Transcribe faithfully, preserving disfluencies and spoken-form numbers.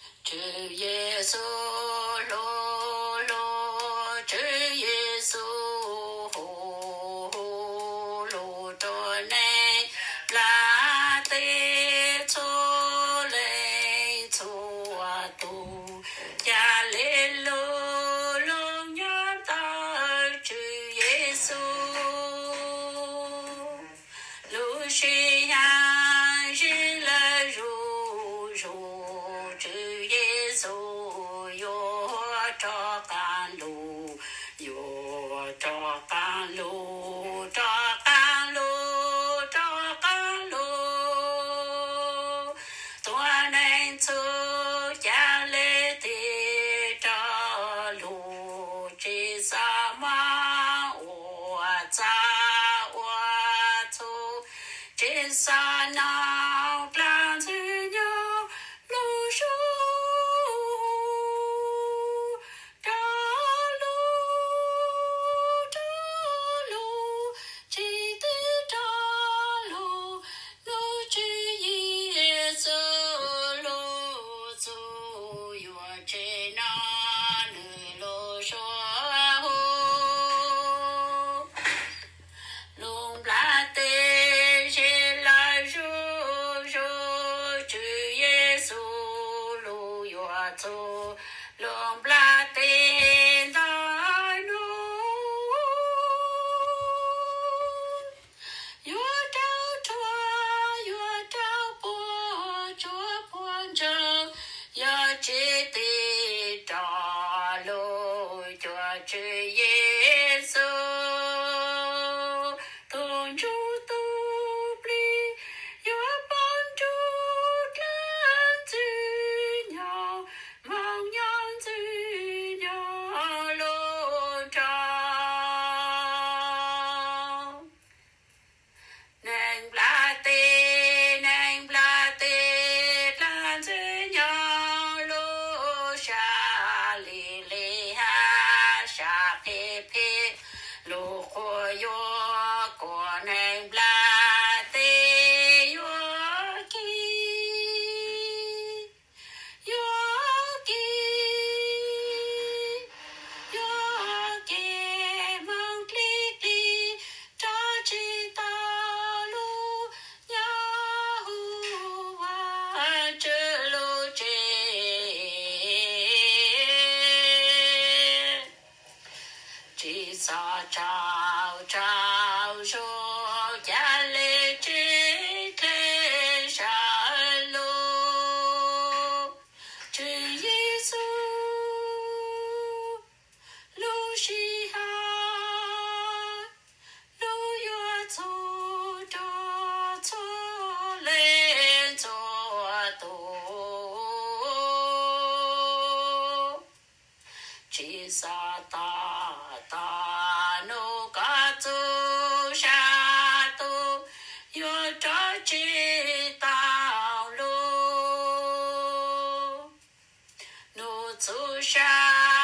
Chư Giêsu lô lô chư Giêsu hô hô lô cho nên là tê chô lê chô tu cha lê lô lô nhớ ta chư Giêsu lô shi ya shi la ru ru chư Giêsu yo cho can lu yo cho can lu cho can lu cho can lu tua nên chu cha lê ti cho lu chi sa ma o cha o chu chi sa na plan chư nhau lu shu Long bla tên đai nu Yua trao chua Yua trao bùa Chua buồn trăng Yua chế tì trò lô Chua chư Giêsu Tôn chú tu bli Yua bon chú lan chư nhau mong nhân chư nhau lô trao Neng bla tê Neng bla tê lan chư nhau lô sha li li ha sha pe pe lô khô yo ko neng bla tê yo ki Yogi, Yogi, mong kli kli, cho chi ta lu, Yahuwah chư lu chê. Chi sa trao trao cho cha lê chê chê sa lu. Chư Giêsu lu shi ha lu yua chu cho chu lên cho tu chi sa ta ta no ca chu sha tu yua cho chi tao lu nu chu sha